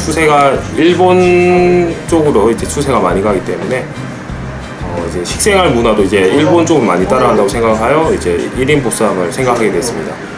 추세가 일본 쪽으로 이제 추세가 많이 가기 때문에 이제 식생활 문화도 이제 일본 쪽을 많이 따라간다고 생각하여 이제 1인 보쌈을 생각하게 됐습니다.